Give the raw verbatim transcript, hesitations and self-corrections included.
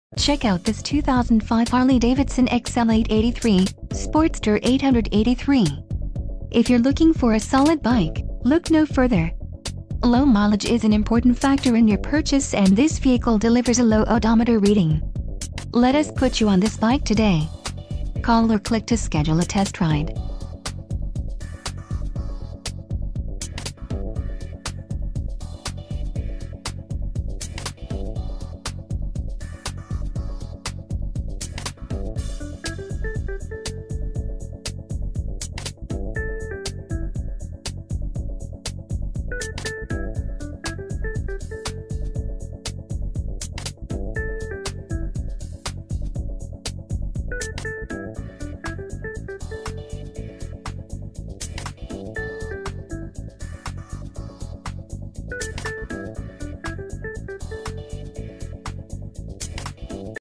Check out this two thousand five Harley-Davidson X L eight eighty-three, Sportster eight eighty-three. If you're looking for a solid bike, look no further. Low mileage is an important factor in your purchase, and this vehicle delivers a low odometer reading. Let us put you on this bike today. Call or click to schedule a test ride.